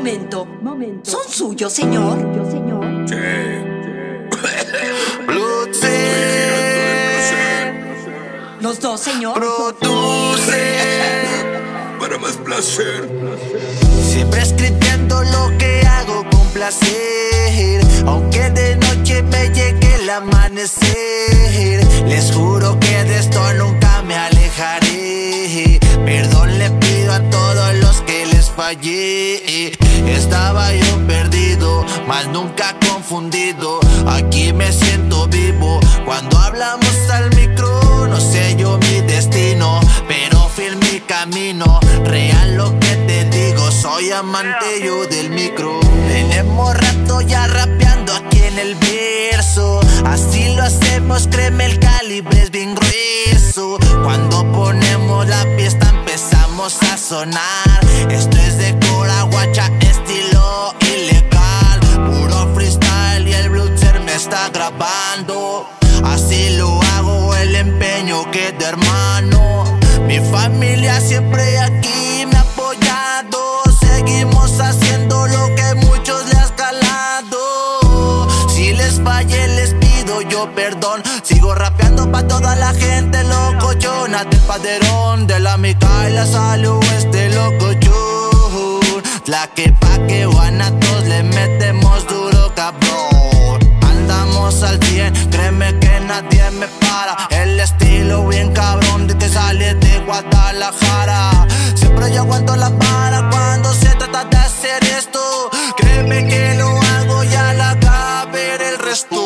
Momento. ¿Son suyos, señor? Sí. Los dos, señor. Produce Para más placer. siempre escribiendo lo que hago con placer, aunque de noche me llegue el amanecer. Les juro que de esto nunca me alejaré. Perdón le pido a todos los que les fallé. Estaba yo perdido, mas nunca confundido. Aquí me siento vivo cuando hablamos al micro. No sé yo mi destino, pero fiel mi camino. Real lo que te digo, soy amante yo del micro. Tenemos rato ya rapeando aquí en el verso. Así lo hacemos, créeme, el calibre es bien grueso. Cuando ponemos la pista empezamos a sonar. Esto es de Cora Guacha, estilo ilegal. Puro freestyle y el Blutzer me está grabando. Así lo hago, el empeño que de hermano. Mi familia siempre aquí me ha apoyado. Seguimos haciendo lo que muchos le has calado. Si les fallé les pido yo perdón. Sigo rapeando pa' toda la gente locochona. Del Paderón, de la Micaela salió este locochón. La que pa' que Guanatos le metemos duro, cabrón. Andamos al 100, créeme que nadie me para. El estilo bien cabrón de que sale de Guadalajara. Siempre yo aguanto la vara cuando se trata de hacer esto. Créeme que lo hago y a la ver el resto.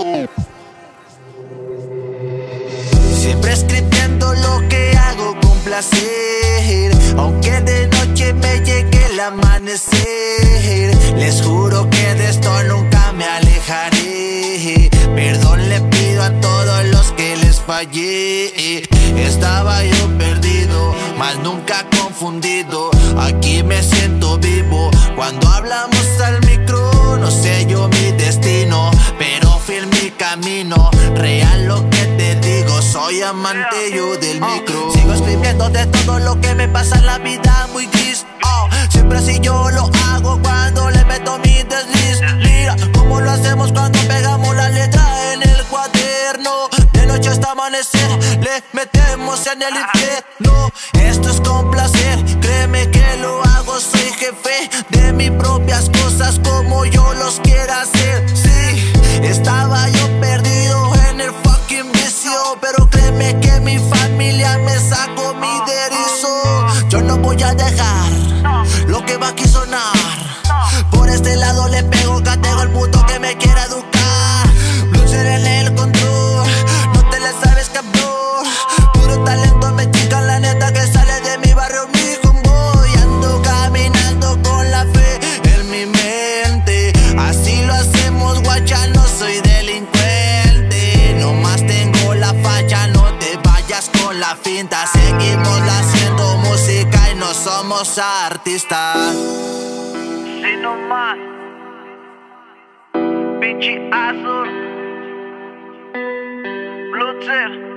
Siempre escribiendo lo que hago con placer, aunque de noche me llegue el amanecer. Les juro que de esto nunca me alejaré. Perdón le pido a todos los que les fallé. Estaba yo perdido, mas nunca confundido. Aquí me siento vivo cuando hablamos al micro. No sé yo mi destino, pero fiel mi camino. Real lo que te digo, soy amante yo del micro. Sigo escribiendo de todo lo que me pasa en la vida muy gris. Siempre así yo lo hago cuando le meto mi desliz. Mira cómo lo hacemos cuando pegamos la letra en el cuaderno. De noche hasta amanecer le metemos en el infierno. Esto es con placer, créeme que lo hago. Soy jefe de mis propias cosas como yo los quiera hacer. Sí, estaba yo perdido en el fucking vicio, pero créeme que mi familia me sacó mi derizo. Yo no voy a dejar lo que va aquí sonar. Por este lado le pego catego al puto que me quiera educar. Blutzer en el control, no te la sabes, cabrón. Puro talento me chica, la neta que sale de mi barrio, mi convoy. Ando caminando con la fe en mi mente. Así lo hacemos, guacha, no soy delincuente. Nomás tengo la facha, no te vayas con la finta. Seguimos haciendo música y no somos artistas. Sí, no más. Pinche Azul. Blutzer.